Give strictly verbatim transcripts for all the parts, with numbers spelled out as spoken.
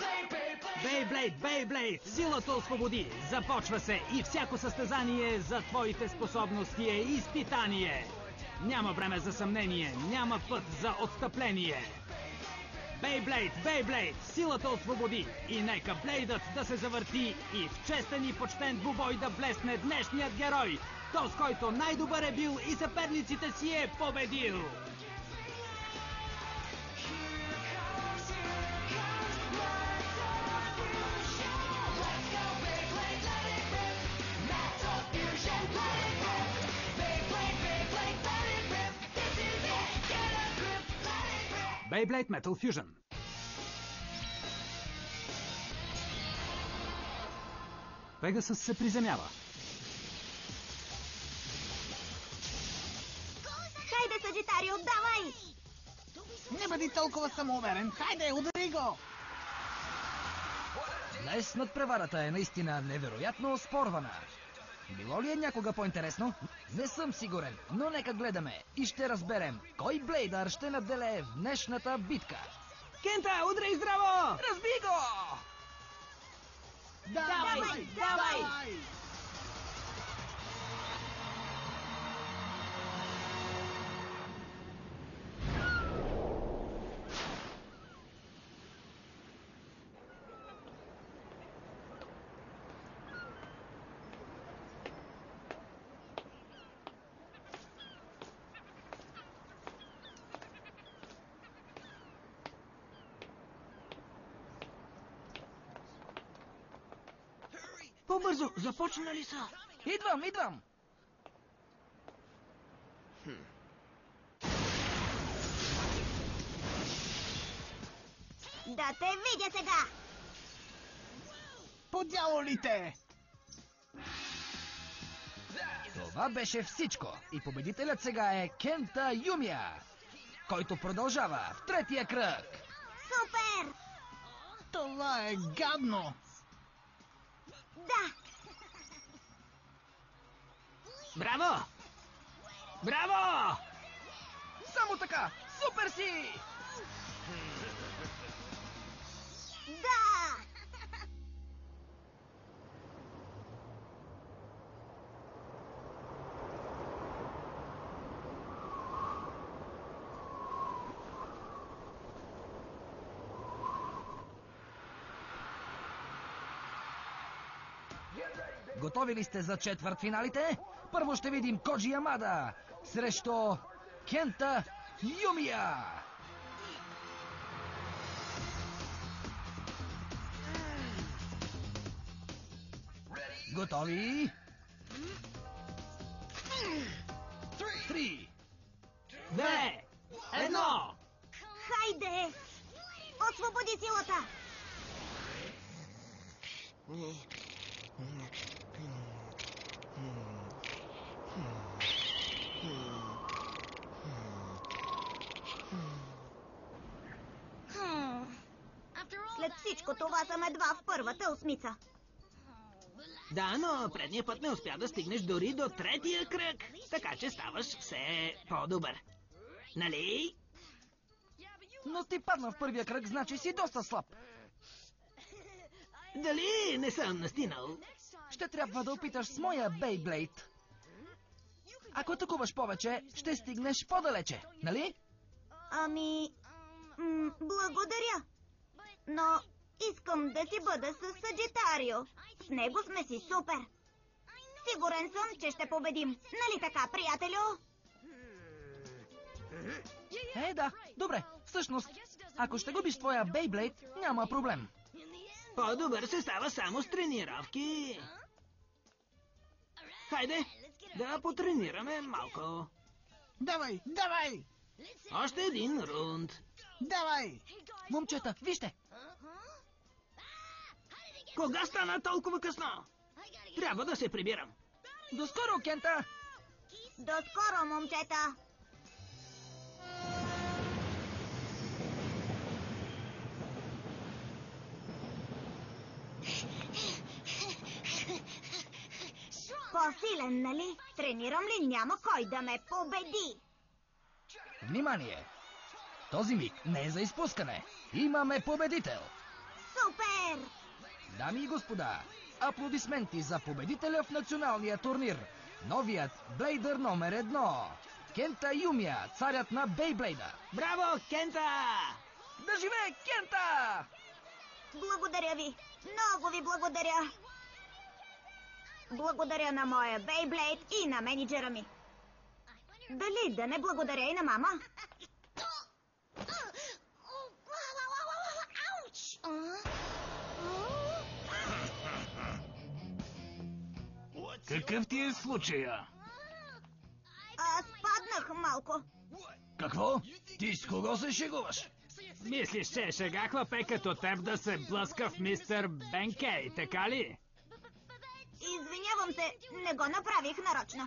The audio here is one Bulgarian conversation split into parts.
Бейблейд, Бейблейд, силата освободи. Започва се и всяко състезание за твоите способности е изпитание. Няма време за съмнение, няма път за отстъпление. Бейблейд, Бейблейд, силата освободи. И нека блейдът да се завърти и в честен и почтен двубой да блесне днешният герой. Този, който най-добър е бил и съперниците си е победил. Beyblade Metal Fusion. Пегасъс се приземява. Хайде, Сагитарио, давай! Не бъди толкова самоуверен. Хайде, удари го! Днес надпреварата е наистина невероятно оспорвана. Било ли е някога по-интересно? Не съм сигурен, но нека гледаме и ще разберем кой блейдър ще надделее в днешната битка. Кента, удрай здраво! Разби го! Давай, давай! давай! По-бързо, започнали са. Идвам, идвам! Да те видя сега! По дяволите! Това беше всичко. И победителят сега е Кента Юмия, който продължава в третия кръг. Супер! Това е гадно! Да! Браво! Браво! Само така! Супер си! Да! Готови ли сте за четвъртфиналите? Първо ще видим Коджи Ямада срещу Кента Юмия. Готови? Три, Две! Едно! Хайде! Освободи силата! След всичко това съм едва в първата осмица. Да, но предния път не успя да стигнеш дори до третия кръг. Така че ставаш все по-добър. Нали? Но ти падна в първия кръг, значи си доста слаб. Дали не съм настинал? Ще трябва да опиташ с моя Бейблейд. Ако атакуваш повече, ще стигнеш по-далече, нали? Ами... м, благодаря. Но искам да си бъда с Сагитарио. С него сме си супер. Сигурен съм, че ще победим. Нали така, приятелю? Е, да, добре. Всъщност, ако ще губиш твоя Бейблейд, няма проблем. По-добър се става само с тренировки. Хайде, да потренираме малко. Давай, давай! Още един рунд. Давай! Момчета, вижте! Кога стана толкова късно? Трябва да се прибирам. До скоро, Кента! До скоро, момчета! По-силен, нали? Тренирам ли, няма кой да ме победи. Внимание! Този миг не е за изпускане. Имаме победител. Супер! Дами и господа, аплодисменти за победителя в националния турнир. Новият Блейдър номер едно. Кента Юмия, царят на Бейблейда. Браво, Кента! Да живее Кента! Благодаря ви. Много ви благодаря. Благодаря на моя Бейблейд и на менеджера ми. Дали да не благодаря и на мама? Какъв ти е случая? Аз паднах малко. Какво? Ти с кого се шегуваш? Мислиш, че е шега хлапе като теб да се блъска в мистер Бенкей, така ли? Извинявам се, не го направих нарочно.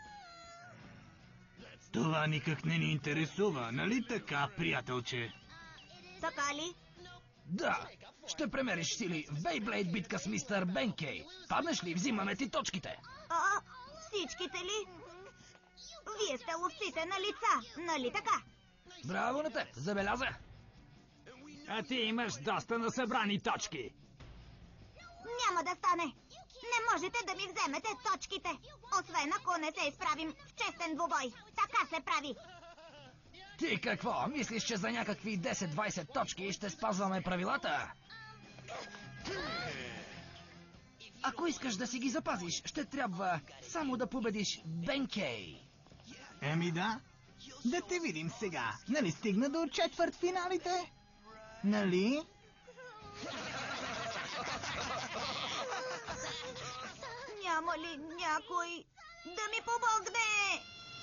Това никак не ни интересува, нали така, приятелче? Така ли? Да, ще премериш сили в Бейблейд битка с мистер Бенкей. Паднеш ли, взимаме ти точките. А, всичките ли? Вие сте ловците на лица, нали така? Браво на теб, забеляза. А ти имаш доста насъбрани точки. Няма да стане. Не можете да ми вземете точките. Освен ако не се изправим в честен двубой. Така се прави. Ти какво? Мислиш, че за някакви десет-двайсет точки ще спазваме правилата? Ако искаш да си ги запазиш, ще трябва само да победиш Бенкей. Еми да. Да те видим сега. Нали стигна до четвъртфиналите? Нали? Няма ли някой да ми помогне?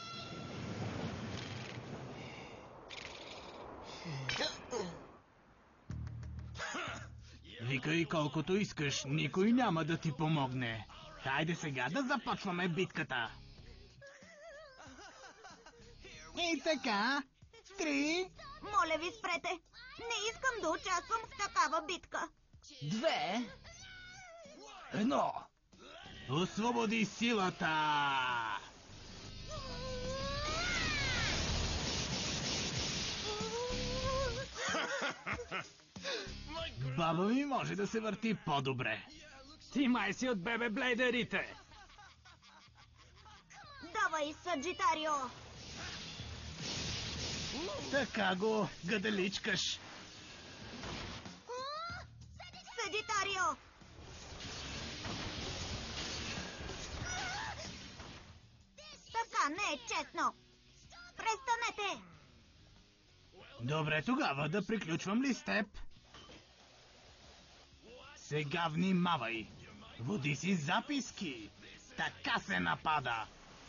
Викай колкото искаш, никой няма да ти помогне. Хайде сега да започваме битката. И така, три... Моля ви, спрете. Не искам да участвам в такава битка. Две. Едно. Освободи силата! Баба ми може да се върти по-добре. Ти май си от бебе блейдерите. Давай, Саджитарио. Така го гаделичкаш. Саджитарио. Така не е честно. Престанете. Добре, тогава да приключвам ли с теб? Сега внимавай. Води си записки. Така се напада.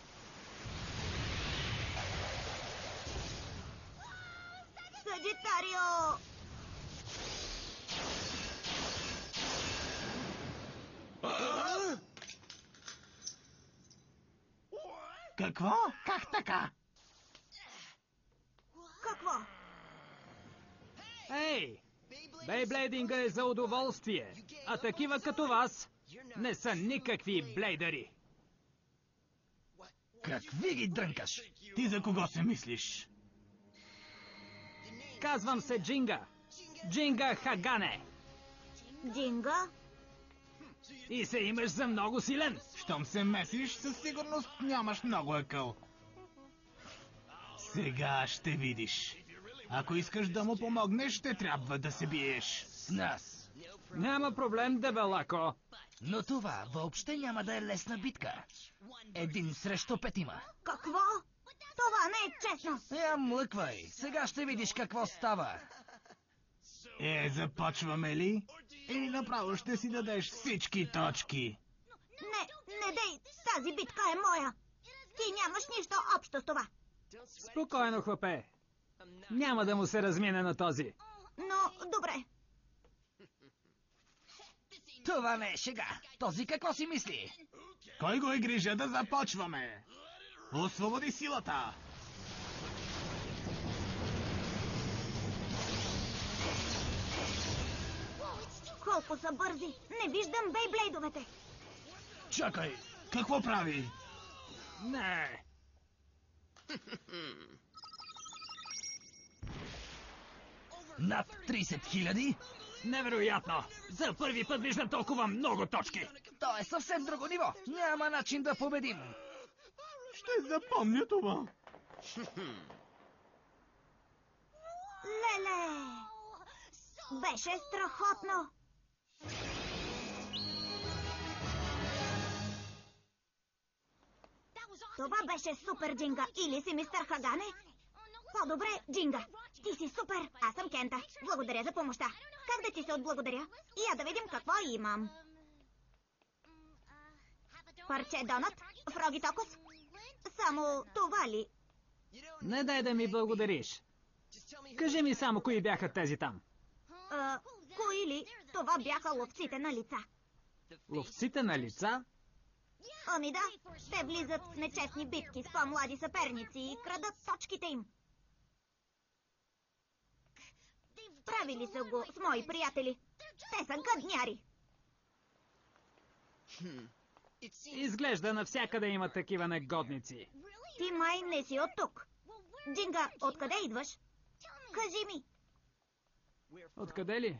Саджитарио. Какво? Как така? Какво? Ей! Бейблейдинга е за удоволствие, а такива като вас не са никакви блейдъри. Какви ги дрънкаш? Ти за кого се мислиш? Казвам се Джинга. Джинга Хагане. Джинга? И се имаш за много силен. Щом се месиш, със сигурност нямаш много акъл. Сега ще видиш. Ако искаш да му помогнеш, ще трябва да се биеш. С нас. Няма проблем, дебелако. Но това въобще няма да е лесна битка. Един срещу петима. Какво? Това не е честно. Я млъквай. Сега ще видиш какво става. Е, започваме ли? Или направо ще си дадеш всички точки? Не, не дей, тази битка е моя. Ти нямаш нищо общо с това. Спокойно, хлапе. Няма да му се размине на този. Но, добре. Това не е шега. Този какво си мисли? Кой го е грижа да започваме? Освободи силата! Колко са бързи. Не виждам бейблейдовете. Чакай. Какво прави? Не. Над трийсет хиляди? Невероятно! За първи път виждам толкова много точки! То е съвсем друго ниво. Няма начин да победим. Ще запомня това. Леле! Беше страхотно! Това беше супер, Джинга. Или си мистер Хагане? По-добре, Джинга. Ти си супер. Аз съм Кента. Благодаря за помощта. Как да ти се отблагодаря? И я да видим какво имам. Парче донат? Фроги токос? Само това ли? Не дай да ми благодариш. Кажи ми само, кои бяха тези там. А, кои ли? Това бяха ловците на лица. Ловците на лица? Ами да, те влизат в нечестни битки с по-млади съперници и крадат точките им. Правили са го с мои приятели. Те са гадняри. Изглежда навсякъде има такива негодници. Ти май не си от тук. Джинга, откъде идваш? Кажи ми. Откъде ли?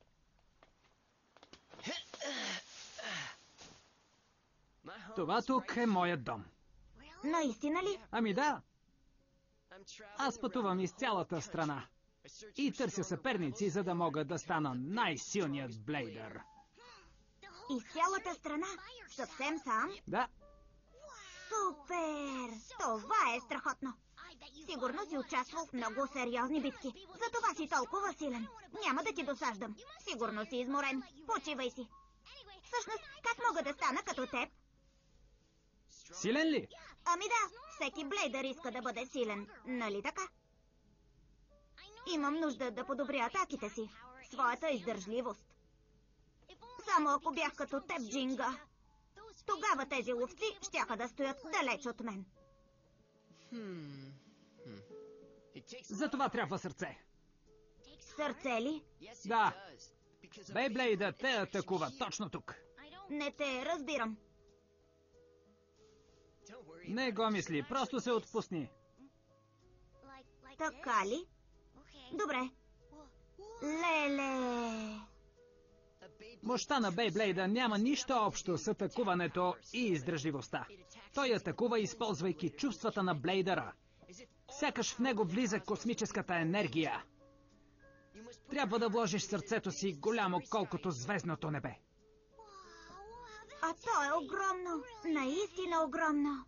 Това тук е моят дом. Наистина ли? Ами да. Аз пътувам из цялата страна. И търся съперници, за да мога да стана най-силният блейдър. Из цялата страна? Съвсем сам? Да. Супер! Това е страхотно. Сигурно си участвал в много сериозни битки. Затова си толкова силен. Няма да ти досаждам. Сигурно си изморен. Почивай си. Всъщност, как мога да стана като теб? Силен ли? Ами да, всеки блейдър иска да бъде силен. Нали така? Имам нужда да подобря атаките си. Своята издържливост. Само ако бях като теб, Джинга, тогава тези ловци щяха да стоят далеч от мен. За това трябва сърце. Сърце ли? Да. Бейблейдът те атакува точно тук. Не те разбирам. Не го мисли, просто се отпусни. Така ли? Добре. Леле. Мощта на Бейблейда няма нищо общо с атакуването и издръжливостта. Той атакува, използвайки чувствата на блейдъра. Сякаш в него влиза космическата енергия. Трябва да вложиш сърцето си голямо, колкото звездното небе. А то е огромно. Наистина огромно.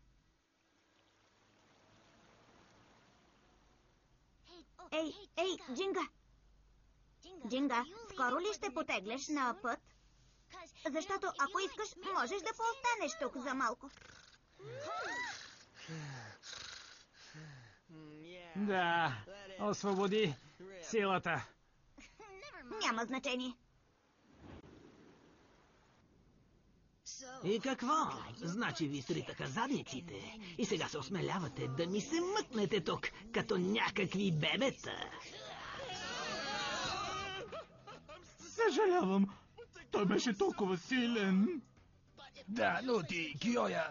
Ей, ей, Джинга! Джинга, скоро ли ще потеглеш на път? Защото ако искаш, можеш да поостанеш тук за малко. Да, освободи силата. Няма значение. И какво? Значи ви сритаха задниците. И сега се осмелявате да ми се мъкнете тук, като някакви бебета. Съжалявам. Той беше толкова силен. Да, но ти, Киоя...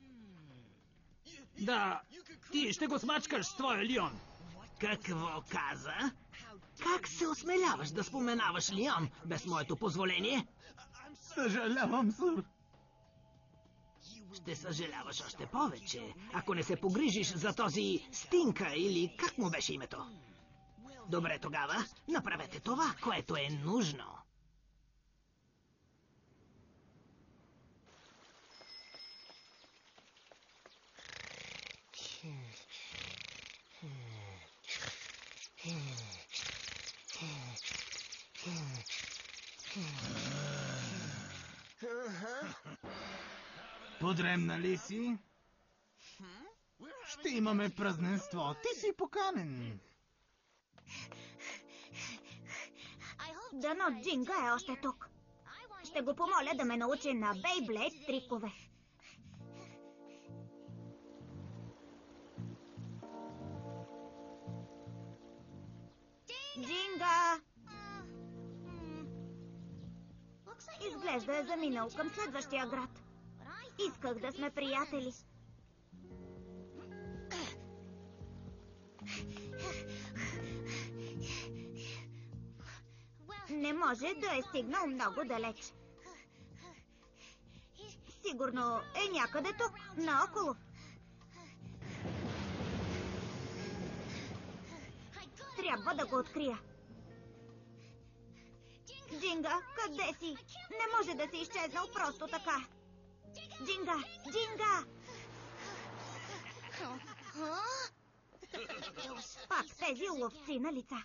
Да, ти ще го смачкаш с твоя Лион. Какво каза? Как се осмеляваш да споменаваш Лион без моето позволение? Съжалявам, сър. Ще съжаляваш още повече, ако не се погрижиш за този Стинка или как му беше името. Добре тогава, направете това, което е нужно. Подремна ли си? Ще имаме празненство. Ти си поканен. Дано Джинга е още тук. Ще го помоля да ме научи на Бейблейд трикове. Джинга! Изглежда е заминал към следващия град. Исках да сме приятели. Не може да е стигнал много далеч. Сигурно е някъде тук, наоколо. Трябва да го открия. Джинга, къде си? Не може да си изчезнал просто така. Джинга! Джинга! Пак тези ловци на лица.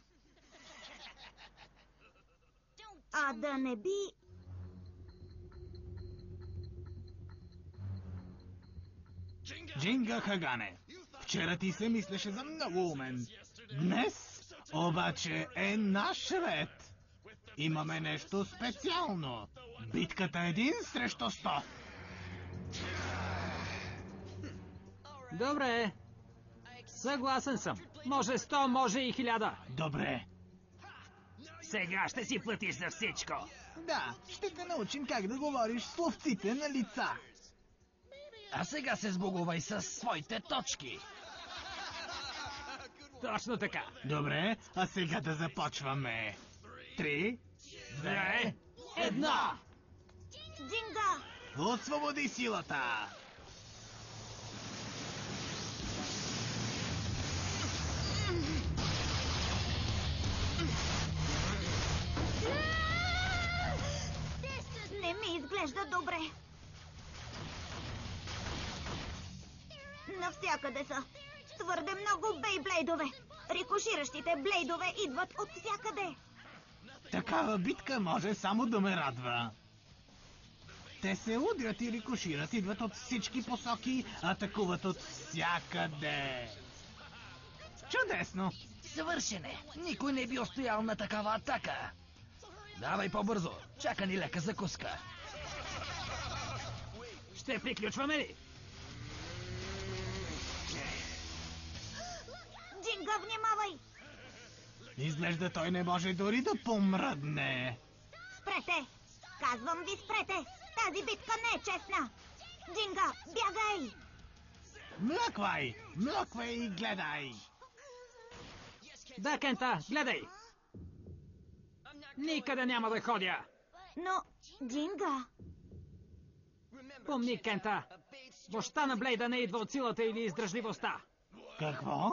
А да не би... Джинга Хагане, вчера ти се мислеше за много умен. Днес обаче е наш ред. Имаме нещо специално. Битката един срещу сто. Добре. Съгласен съм. Може сто, може и хиляда. Добре. Сега ще си платиш за всичко. Да, ще те научим как да говориш с ловците на лица. А сега се сбогувай с своите точки. Точно така. Добре, а сега да започваме. Три, Две, едно. Джинга! освободи силата! Не ми изглежда добре. Навсякъде са. Твърде много бейблейдове. Рикоширащите блейдове идват от всякъде. Такава битка може само да ме радва. Те се удрят и рикошират, идват от всички посоки, атакуват от всякъде. Чудесно! Свършене! Никой не би устоял на такава атака. Давай по-бързо. Чака ни лека закуска. Ще приключваме ли? Джинга, внимавай! Изглежда той не може дори да помръдне. Спрете! Казвам ви, спрете! Тази битка не е честна! Джинга, бягай! Млъквай! Млъквай и гледай! Да, Кента, гледай. Никъде няма да ходя. Но, Джинга... Помни, Кента, мощта на Блейда не идва от силата или издръжливостта. Какво?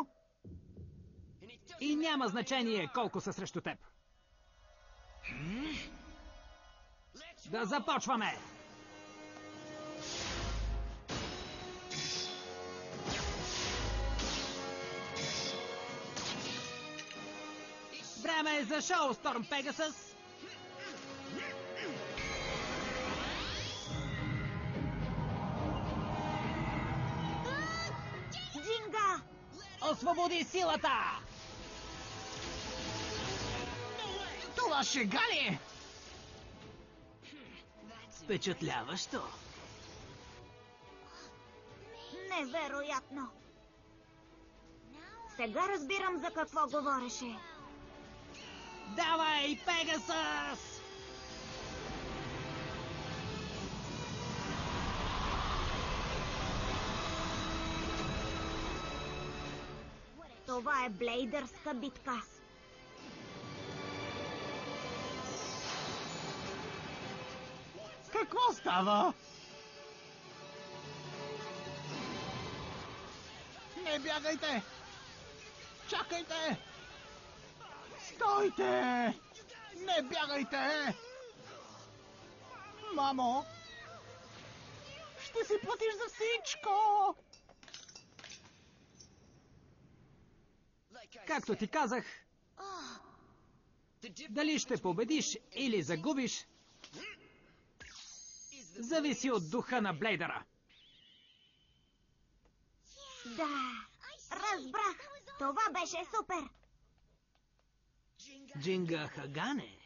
И няма значение колко са срещу теб. Да започваме! Време е за шоу, Сторм Пегасъс! Джинга! Освободи силата! Това шега ли е? Впечатляващо. Невероятно! Сега разбирам за какво говореше. Давай, Пегасъс! Това е блейдърска битка. Какво става? Не бягайте! Чакайте! Стойте! Не бягайте! Мамо! Ще си платиш за всичко! Както ти казах, дали ще победиш или загубиш, зависи от духа на Блейдъра. Да, разбрах. Това беше супер. Джинга Хагане.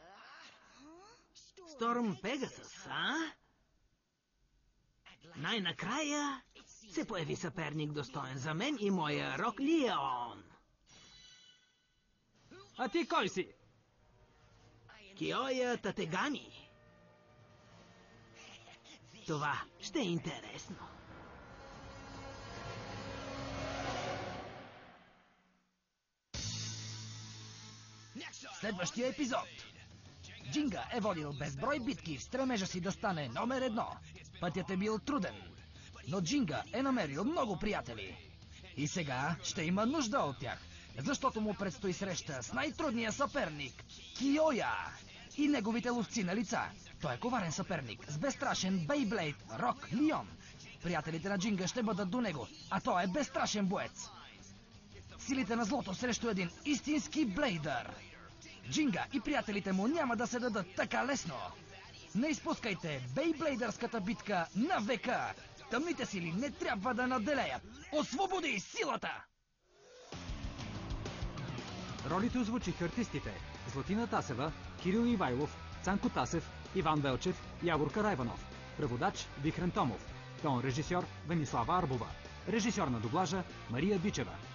Сторм Пегасъс, а? Най-накрая се появи съперник достоен за мен и моя Рок Леон. А ти кой си? Киоя Татегами. Това ще е интересно. Следващия епизод. Джинга е водил безброй битки в стремежа си да стане номер едно. Пътят е бил труден, но Джинга е намерил много приятели. И сега ще има нужда от тях, защото му предстои среща с най-трудния съперник – Киоя и неговите ловци на лица. Той е коварен съперник с безстрашен Бейблейд Рок Лион. Приятелите на Джинга ще бъдат до него, а той е безстрашен боец. Силите на злото срещу един истински блейдър. Джинга и приятелите му няма да се дадат така лесно. Не изпускайте Бейблейдърската битка на века. Тъмните сили не трябва да наделеят. Освободи силата! Ролите озвучиха артистите Златина Тасева, Кирил Ивайлов, Цанко Тасев, Иван Велчев, Явор Карайванов. Преводач Вихрен Томов. Тон режисьор Венислава Арбова. Режисьор на дублажа Мария Бичева.